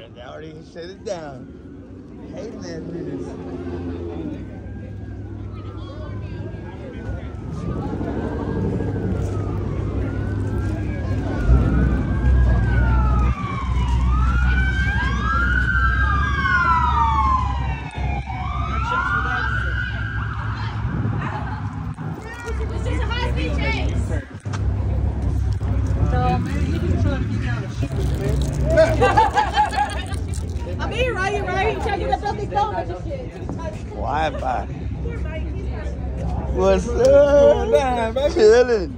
They already shut it down. Hating that bitch. I'm here, right? You right? You trying to get that filthy phone with your shit. Wi-Fi. What's up? Chilling.